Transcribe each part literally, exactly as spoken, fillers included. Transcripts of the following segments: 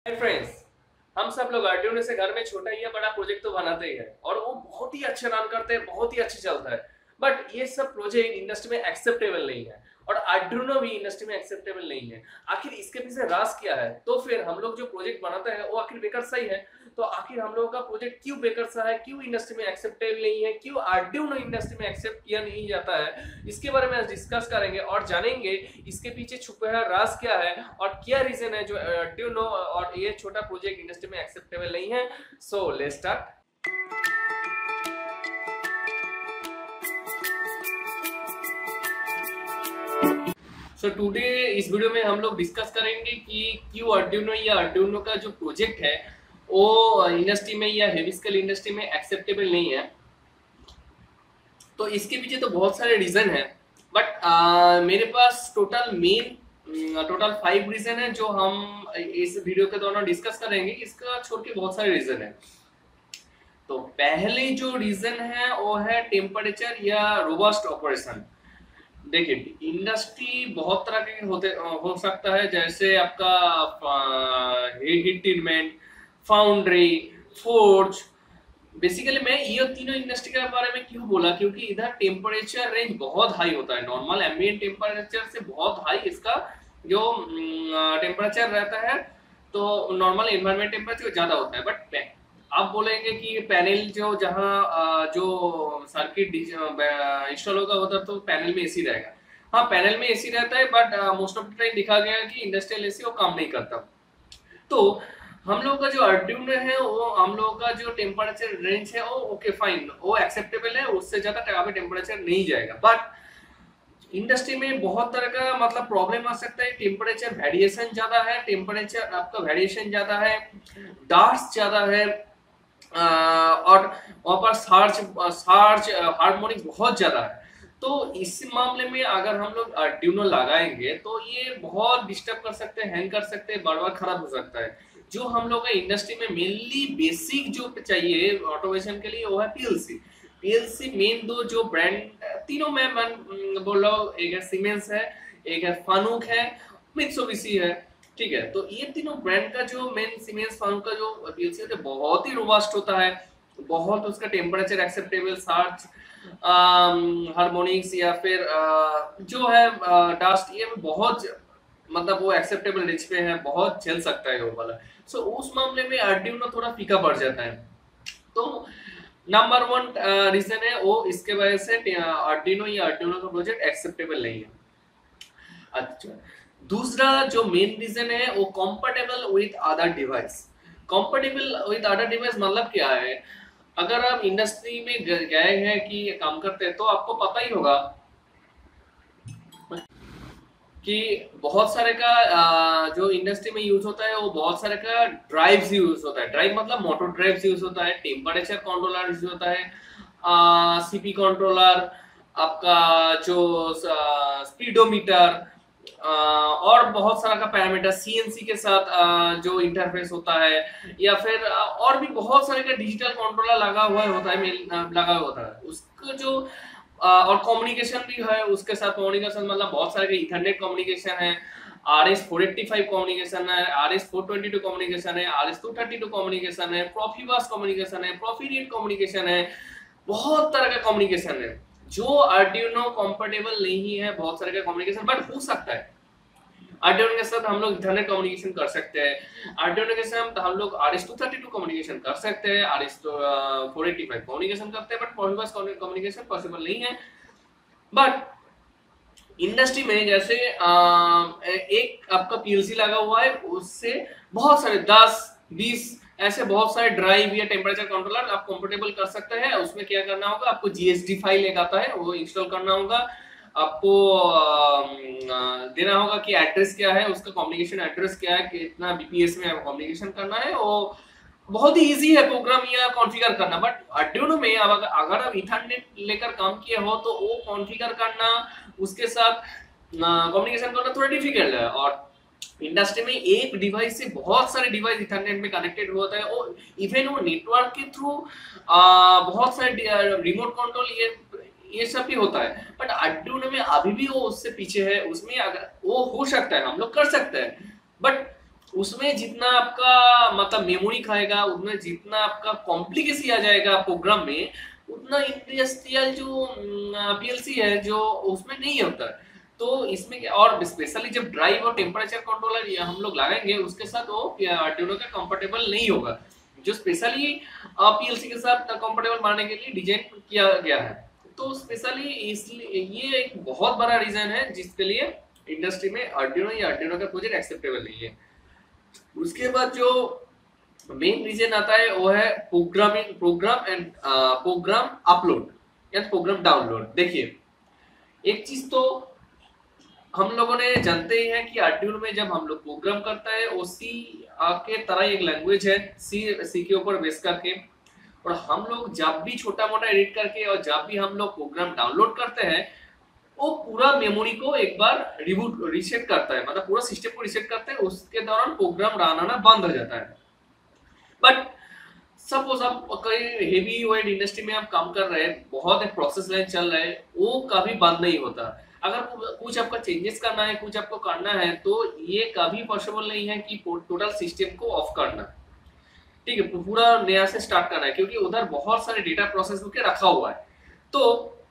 Hi friends, हम सब लोग आर्डुइनो से घर में छोटा या बड़ा प्रोजेक्ट तो बनाते ही है और वो बहुत ही अच्छे रन करते हैं, बहुत ही अच्छे चलता है। बट ये सब प्रोजेक्ट इंडस्ट्री में एक्सेप्टेबल नहीं है और आर्डुइनो भी इंडस्ट्री में एक्सेप्टेबल नहीं है। आखिर इसके पीछे राज क्या है? तो फिर हम लोग जो प्रोजेक्ट बनाते हैं वो आखिर बेकार सही है? तो आखिर हम लोगों का प्रोजेक्ट क्यों बेकार सा है, क्यों इंडस्ट्री में एक्सेप्टेबल नहीं है, क्यों आर्डुइनो इंडस्ट्री में एक्सेप्ट किया नहीं जाता है, इसके बारे में आज डिस्कस करेंगे और जानेंगे इसके पीछे छुपा है राज क्या है और क्या रीजन है जो आर्डुइनो और ये छोटा प्रोजेक्ट इंडस्ट्री में एक्सेप्टेबल नहीं है। So let's start. So today इस वीडियो में हम लोग डिस्कस करेंगे कि क्यों आर्डुइनो या आर्डुइनो का जो प्रोजेक्ट है वो इंडस्ट्री में या हेवी स्केल इंडस्ट्री में एक्सेप्टेबल नहीं है। तो इसके पीछे तो बहुत सारे रीजन है, बट मेरे पास total main total five reason है जो हम इस वीडियो के दौरान डिस्कस करेंगे। इसका छोड़ के बहुत सारे रीजन है। तो पहले जो रीजन है वो है टेम्परेचर या रोबस्ट ऑपरेशन। देखिए, इंडस्ट्री बहुत तरह के होते हो सकता है, जैसे आपका heat treatment, foundry, forge. Basically मैं ये तीनों इंडस्ट्री के बारे में क्यों बोला, क्योंकि इधर टेम्परेचर रेंज बहुत हाई होता है। नॉर्मल एम्बिएंट टेम्परेचर से बहुत हाई इसका जो टेम्परेचर रहता है, तो नॉर्मल एनवायरनमेंट टेम्परेचर ज्यादा होता है। बट आप बोलेंगे कि पैनल जो जहाँ जो सर्किट इंस्टॉल होगा उधर तो पैनल में एसी रहेगा। हाँ, पैनल में एसी रहता है, but most of the time दिखा गया है कि इंडस्ट्रियल एसी वो काम नहीं करता। तो हम लोग का जो आर्डुइनो है वो हम लोग का जो टेम्परेचर रेंज है वो ओके फाइन, वो एक्सेप्टेबल है, उससे ज्यादा टेम्परेचर नहीं जाएगा। बट इंडस्ट्री में बहुत तरह का मतलब प्रॉब्लम आ सकता है। टेम्परेचर वेरिएशन ज्यादा है, टेम्परेचर आपका वेरिएशन ज्यादा है, डास्ट ज्यादा है, और वहां पर सार्च सार्च हार्मोनिक बहुत ज्यादा है। तो इस मामले में अगर हम लोग आर्डुइनो लगाएंगे तो ये बहुत डिस्टर्ब कर सकते हैं, हैंग कर सकते हैं, बार बार खराब हो सकता है। जो हम लोग इंडस्ट्री में मेनली बेसिक जो चाहिए ऑटोमेशन के लिए वो है पीएलसी। पीएलसी मेन दो जो ब्रांड, तीनों में बोल रहा हूँ, एक है सीमेंस है, एक है फानुक है, मित्सुबिशी है। ठीक है, तो ये तीनों ब्रांड का जो मेन सीमेंस फानुक का जो पीएलसी होता है बहुत ही रोबस्ट होता है, बहुत उसका टेम्परेचर एक्सेप्टेबल, सार्च हार्मोनिक्स या फिर आ, जो है डास्ट, ये बहुत मतलब वो एक्सेप्टेबल रेंज पे है, बहुत झेल सकता है वो वाला। सो so, उस मामले में आर्डुइनो थोड़ा फीका पड़ जाता है। तो नंबर वन रीजन है वो इसके वजह से आर्डुइनो या आर्डुइनो का प्रोजेक्ट एक्सेप्टेबल नहीं है। अच्छा, दूसरा जो मेन रीजन है वो compatible with other device. Compatible with other device मतलब क्या है? अगर आप इंडस्ट्री में गए हैं कि काम करते हैं तो आपको पता ही होगा कि बहुत सारे का जो इंडस्ट्री में यूज होता है वो बहुत सारे का ड्राइव्स यूज होता है। ड्राइव मतलब मोटर ड्राइव्स यूज होता है, टेम्परेचर कंट्रोलर यूज होता है, सीपी कंट्रोलर, आपका जो स्पीडोमीटर, और बहुत सारा का पैरामीटर सीएनसी के साथ आ, जो इंटरफेस होता है, या फिर आ, और भी बहुत सारे का डिजिटल कंट्रोलर लगा हुआ होता है, लगा हुआ होता है उसको जो आ, और कम्युनिकेशन भी है उसके साथ। कम्युनिकेशन मतलब बहुत सारे का इथरनेट कम्युनिकेशन है, R S four eighty five communication है, R S four twenty two communication है, R S two thirty two communication है, प्रोफिबस कम्युनिकेशन है, प्रोफिनेट कम्युनिकेशन है, बहुत तरह का कम्युनिकेशन है जो आर्डुइनो कंफर्टेबल नहीं है। बहुत सारे का कम्युनिकेशन बट हो सकता है। आर्डुइनो के साथ हम लोग इथरनेट कम्युनिकेशन कर सकते हैं, आर्डुइनो के साथ हम लोग R S two thirty two communication कर सकते हैं, R S four eighty five communication करते हैं, बट प्रोफिबस कम्युनिकेशन पॉसिबल नहीं है। बट इंडस्ट्री में जैसे आ, एक आपका पीएलसी लगा हुआ है, उससे बहुत सारे दस बीस ऐसे बहुत सारे ड्राइव या टेम्परेचर कंट्रोलर आप कंफर्टेबल कर सकते हैं। उसमें क्या करना होगा, आपको जीएसडी फाइल एक आता है वो इंस्टॉल करना होगा, आपको देना होगा कि एड्रेस क्या है, उसका कम्युनिकेशन एड्रेस क्या है, कितना बीपीएस में कम्युनिकेशन करना है। वो बहुत ही इजी है प्रोग्राम या कॉन्फ़िगर करना। बट आर्डुइनो में अगर अगर आप इथरनेट लेकर काम किए हो तो वो कॉन्फ़िगर करना, उसके साथ कम्युनिकेशन करना थोड़ा डिफिकल्ट है। और इंडस्ट्री में एक डिवाइस से बहुत सारे डिवाइस इथरनेट में कनेक्टेड होता है, और इवन वो नेटवर्क के थ्रू बहुत सारे रिमोट कंट्रोल ये ये सब भी होता है। बट आर्डुइनो में अभी भी वो उससे पीछे है। उसमें अगर वो हो सकता है, हम लोग कर सकते हैं, बट उसमें जितना आपका मतलब मेमोरी खाएगा, उसमें जितना आपका कॉम्प्लिकेसी आ जाएगा प्रोग्राम में, उतना इंडस्ट्रियल जो पीएलसी है जो उसमें नहीं होता है। तो इसमें क्या, और स्पेशली जब ड्राइव और टेम्परेचर कंट्रोलर ये हम लोग लगाएंगे उसके साथ वो आर्डुइनो का कंफर्टेबल नहीं होगा, जो स्पेशली पीएलसी के साथ कंफर्टेबल बनाने के लिए डिजाइन किया गया है। तो स्पेशली इसलिए ये एक बहुत बड़ा रीजन है जिसके लिए इंडस्ट्री में आर्डुइनो या आर्डुइनो का प्रोजेक्ट एक्सेप्टेबल नहीं है। उसके बाद जो मेन रीजन आता है वो है programming, program and program upload या प्रोग्राम डाउनलोड। देखिए एक चीज तो हम लोगों ने जानते ही है कि आर्डुइनो में जब हम लोग प्रोग्राम करता है वो सी के तरह एक लैंग्वेज है, सी सी के ऊपर बेस करके, और हम लोग जब भी छोटा मोटा एडिट करके और जब भी हम लोग प्रोग्राम डाउनलोड करते हैं वो पूरा मेमोरी को एक बार रिबूट रीसेट करता है, मतलब पूरा सिस्टम को रीसेट करता है, उसके दौरान प्रोग्राम रन होना बंद हो जाता है। बट सपोज आप कोई हेवी वेट इंडस्ट्री में आप काम कर रहे हैं, बहुत एक प्रोसेस लाइन चल रहा है, वो कभी बंद नहीं होता। अगर कुछ आपका चेंजेस करना है, कुछ आपको करना है, तो ये कभी पॉसिबल नहीं है कि टोटल सिस्टम को ऑफ करना, ठीक है, पूरा नया से स्टार्ट करना है, क्योंकि उधर बहुत सारे डेटा प्रोसेस होकर रखा हुआ है। तो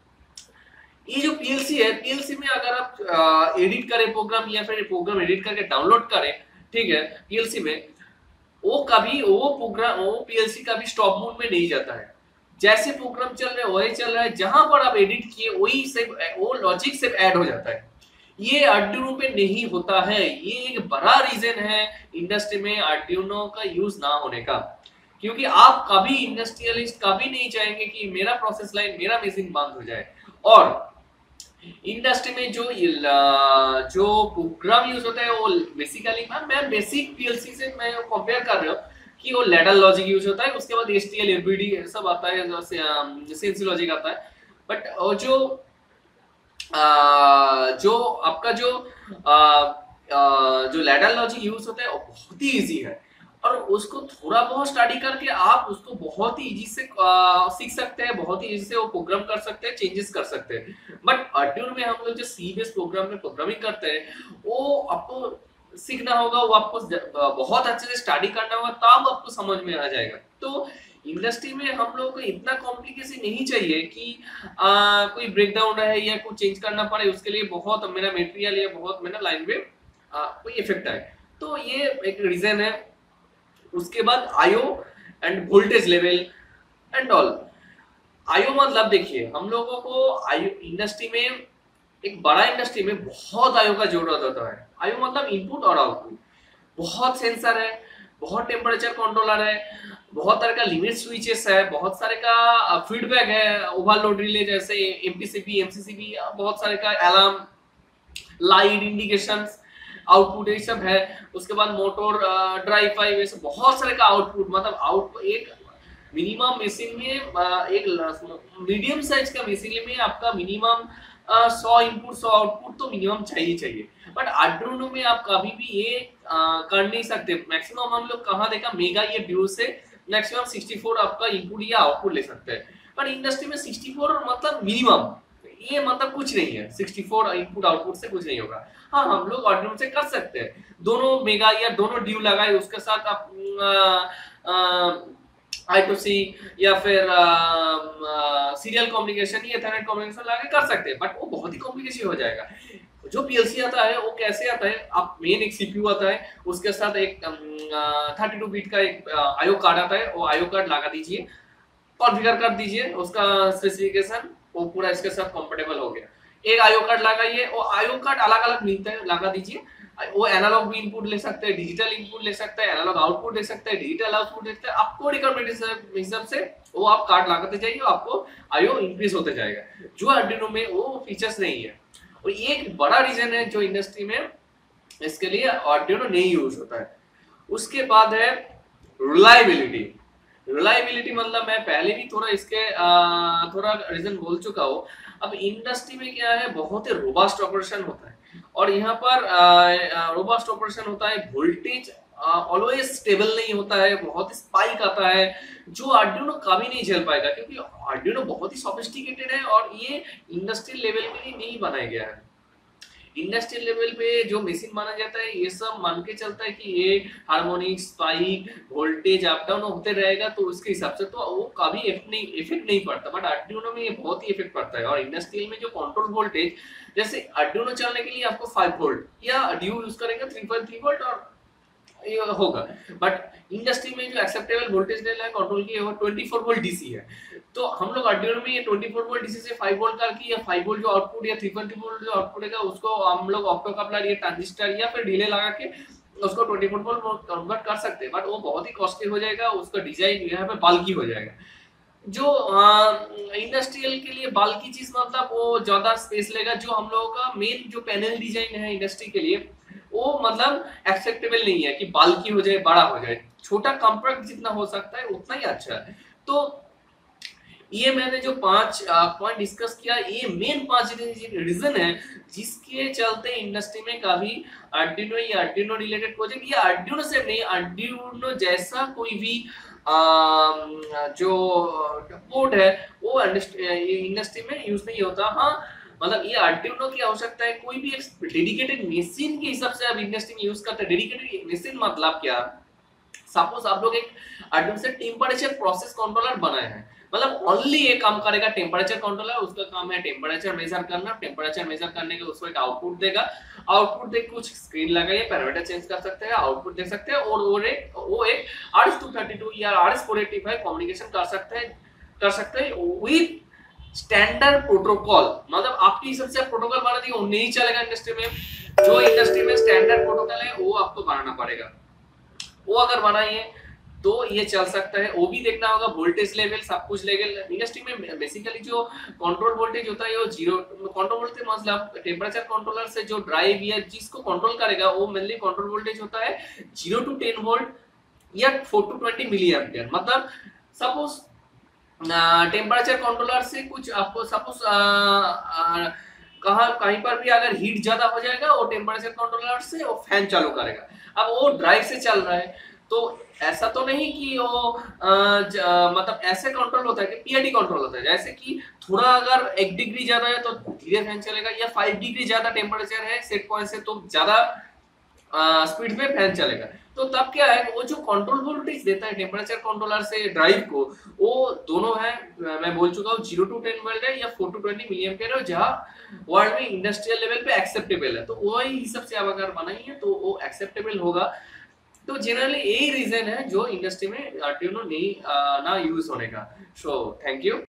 ये जो पीएलसी है, पीएलसी में अगर आप एडिट करें प्रोग्राम या फिर प्रोग्राम एडिट करके डाउनलोड करें, ठीक है, पीएलसी में वो कभी वो प्रोग्राम वो पीएलसी कभी स्टॉप मोड में नहीं जाता है। जैसे प्रोग्राम चल रहा है वही चल रहा है, जहां पर आप एडिट किए वही से वो लॉजिक से ऐड हो जाता है। ये आर्डुइनो पे नहीं होता है। ये एक बड़ा रीजन है इंडस्ट्री में आर्डुइनो का यूज ना होने का, क्योंकि आप कभी इंडस्ट्रियलिस्ट कभी नहीं चाहेंगे कि मेरा प्रोसेस लाइन, मेरा मशीन बंद हो जाए। और इंडस्ट्री में जो जो प्रोग्राम यूज होता है वो बेसिकली मैं बेसिक पीएलसी से मैं कंपेयर कर रहा हूँ कि वो लैडर लॉजिक यूज होता है, उसके बाद एसटीएल एलबीडी सब आता है, सेंसी लॉजिक आता है। बट जो आ, जो आपका जो आ, आ, जो लैडर लॉजिक यूज होता है वो बहुत ही इजी है, और उसको थोड़ा बहुत स्टडी करके आप उसको बहुत ही इजी से आ, सीख सकते हैं, बहुत ही इजी से वो प्रोग्राम कर सकते हैं, चेंजेस कर सकते हैं। बट आर्डुइनो में हम लोग जो सी बेस प्रोग्राम में प्रोग्रामिंग करते हैं वो आपको सीखना होगा, वो आपको बहुत अच्छे से स्टडी करना होगा, तब आपको समझ में आ जाएगा। तो इंडस्ट्री में हम लोगों को इतना कॉम्प्लिकेशन नहीं चाहिए कि आ, कोई ब्रेकडाउन रहे या कुछ चेंज करना पड़े, उसके लिए बहुत मेरा मटेरियल या बहुत मेरा लाइन में कोई इफेक्ट आए। तो ये एक रीजन है। उसके बाद IO and voltage level and all. IO मतलब देखिए हम लोगों को आईओ इंडस्ट्री में, एक बड़ा इंडस्ट्री में बहुत आईओ का जरूरत होता है। आईओ मतलब इनपुट और आउटपुट। बहुत सेंसर है, बहुत टेम्परेचर कंट्रोलर है, बहुत तरह का लिमिट स्विचेस है, बहुत सारे का फीडबैक है, ओवरलोड रिले जैसे एमपीसीबी, एमसीसीबी, बहुत सारे का अलार्म, लाइट इंडिकेशंस, आउटपुट ये सब है। उसके बाद मोटर, ड्राइव फाइव, ये सब बहुत सारे का आउटपुट, मतलब आउट एक मिनिमम मशीन में, एक मीडियम साइज का मशीन में आपका मिनिमम सौ इनपुट सौ आउटपुट तो मिनिमम चाहिए चाहिए। बट आर्डुइनो में आप कभी भी ये आ, कर नहीं सकते। मैक्सिमम हम लोग कहाँ देखा, मेगा या ड्यू से मैक्सिमम चौंसठ आपका इनपुट या आउटपुट ले सकते हैं। पर इंडस्ट्री में चौंसठ मतलब मिनिमम, ये मतलब कुछ नहीं है, चौंसठ इनपुट आउटपुट से कुछ नहीं होगा। हाँ, हम लोग आर्डुइनो से कर सकते हैं, दोनों मेगा या दोनों ड्यू लगाए, उसके साथ आप आई टू सी या फिर सीरियल कम्युनिकेशन या इथरनेट कम्युनिकेशन लगा के कर सकते हैं। बट वो बहुत ही कॉम्प्लिकेशन हो जाएगा। जो पीएलसी आता है वो कैसे आता है, आप मेन एक सीपीयू आता है, उसके साथ एक थर्टी टू बीट का एक आईओ कार्ड आता है, वो आईओ कार्ड लगा दीजिए, कॉन्फ़िगर कर दीजिए, उसका स्पेसिफिकेशन वो पूरा इसके साथ कंफर्टेबल हो गया। एक आईओ कार्ड लगाइए, वो आईओ कार्ड अलग अलग मिलता है, लगा दीजिए। वो एनालॉग भी इनपुट ले सकते हैं, डिजिटल इनपुट ले सकते हैं, एनालॉग आउटपुट ले सकते हैं, डिजिटल आउटपुट ले सकते हैं। आपको रिक्वायरमेंट हिसाब से वो आप कार्ड लगाते जाइए, आपको आईओ इंक्रीज होते जाएगा। जो आर्डुइनो में वो फीचर्स नहीं है, और ये एक बड़ा रीजन है जो इंडस्ट्री में इसके लिए आर्डुइनो नहीं यूज होता है। उसके बाद है रिलायबिलिटी। रिलायबिलिटी मतलब मैं पहले भी थोड़ा इसके आ, थोड़ा रीजन बोल चुका हूँ। अब इंडस्ट्री में क्या है, बहुत ही रोबस्ट ऑपरेशन होता है, और यहाँ पर रोबस्ट ऑपरेशन होता है, वोल्टेज ऑलवेज स्टेबल नहीं होता है, बहुत स्पाइक आता है, जो आर्डुइनो कभी नहीं झेल पाएगा, क्योंकि आर्डुइनो बहुत ही सोफिस्टिकेटेड है और ये इंडस्ट्रियल लेवल के लिए नहीं बनाया गया है। इंडस्ट्रियल लेवल पे जो मशीन माना जाता है ये सब मान के चलता है कि ये harmonic spike voltage up down होते रहेगा, तो उसके हिसाब से तो वो कभी इफेक्ट नहीं इफेक्ट नहीं पड़ता। बट आर्डुइनो में ये बहुत ही इफेक्ट पड़ता है। और इंडस्ट्रियल में जो कंट्रोल वोल्टेज, जैसे आर्डुइनो चलने के लिए आपको फाइव वोल्ट या ड्यू यूज करेंगे थ्री पॉइंट थ्री वोल्ट और ये होगा। बट इंडस्ट्री में जो एक्सेप्टेबल वोल्टेज लेवल है कंट्रोल की वो ट्वेंटी फोर वोल्ट डीसी है। तो हम लोग आर्डुइनो में ये ट्वेंटी फोर वोल्ट डीसी से फाइव वोल्ट करके या फाइव वोल्ट जो आउटपुट या थ्री पॉइंट थ्री वोल्ट जो आउटपुट है उसको हम लोग ऑप्टो कपलर या ट्रांजिस्टर या फिर डिले लगा के उसको ट्वेंटी फोर वोल्ट कन्वर्ट कर सकते हैं। बट वो बहुत ही कॉस्टली हो जाएगा, उसका डिजाइन यहाँ पे बल्कि हो जाएगा। जो इंडस्ट्रियल के लिए बल्कि चीज मतलब वो ज्यादा स्पेस लेगा। जो हम लोगों का मेन जो पैनल डिजाइन है इंडस्ट्री के लिए वो मतलब एक्सेप्टेबल नहीं है कि बल्कि हो जाए बड़ा हो जाए, छोटा कॉम्पैक्ट जितना हो सकता है उतना ही अच्छा है। तो ये मैंने जो पांच पॉइंट डिस्कस किया ये मेन पांच रीजन है जिसके चलते इंडस्ट्री में काफी आर्डुइनो या आर्डुइनो रिलेटेड प्रोजेक्ट या आर्डुइनो से नहीं आर्डुइनो जैसा कोई भी आ, जो बोर्ड है वो इंडस्ट्री में यूज नहीं होता। हाँ मतलब ये आर्डुइनो की आवश्यकता है कोई भी एक डेडिकेटेड मशीन के हिसाब से आप इंडस्ट्री में यूज करते हैं। डेडिकेटेड मशीन मतलब क्या, सपोज आप लोग एक आर्डुइनो से टेम्परेचर प्रोसेस कंट्रोलर बनाए हैं, मतलब ओनली ये काम करेगा टेम्परेचर कंट्रोलर, उसका काम है टेम्परेचर मेजर करना। टेम्परेचर मेजर करने के उसको एक आउटपुट देगा, आउटपुट देख कुछ स्क्रीन लगाइए पैरामीटर चेंज कर सकते हैं, आउटपुट देख सकते हैं और वो एक वो एक R S two thirty two या R S four eighty five communication कर सकते हैं कर सकते हैं विद स्टैंडर्ड प्रोटोकॉल। मतलब आपके हिसाब से प्रोटोकॉल बना दिए वो नहीं चलेगा इंडस्ट्री में। जो इंडस्ट्री में स्टैंडर्ड प्रोटोकॉल है वो आपको बनाना पड़ेगा, वो अगर बनाइए तो ये चल सकता है। वो भी देखना होगा वोल्टेज लेवल सब कुछ लेवल। इंडस्ट्री में बेसिकली जो कंट्रोल वोल्टेज होता है वो जीरो कंट्रोल वोल्टेज मतलब टेम्परेचर कंट्रोलर से जो ड्राइव या जिसको कंट्रोल करेगा वो मेनली कंट्रोल वोल्टेज होता है जीरो टू टेन वोल्ट या four to twenty milli ampere. मतलब सपोज टेम्परेचर कंट्रोलर से कुछ आपको सपोज कहाँ कहीं पर भी अगर हीट ज्यादा हो जाएगा वो टेम्परेचर कंट्रोलर से वो फैन चालू करेगा। अब वो ड्राइव से चल रहा है तो ऐसा तो नहीं कि वो आ, ज, आ, मतलब ऐसे कंट्रोल होता है कि पीआईडी कंट्रोल होता है, जैसे कि थोड़ा अगर एक डिग्री ज्यादा है तो धीरे फैन चलेगा या फाइव डिग्री ज्यादा टेम्परेचर है सेट पॉइंट से तो ज्यादा स्पीड में फैन चलेगा। तो तब क्या है वो जो कंट्रोल वोल्टेज देता है टेम्परेचर कंट्रोलर से ड्राइव को वो दोनों है मैं बोल चुका हूँ जीरो टू टेन वोल्ट है या four to twenty milli ampere है जहाँ वर्ल्ड में इंडस्ट्रियल लेवल पे एक्सेप्टेबल है। तो वही हिसाब से आप अगर बनाइए तो वो एक्सेप्टेबल होगा। तो जनरली यही रीजन है जो इंडस्ट्री में आर्डुइनो नहीं ना यूज होने का। So thank you.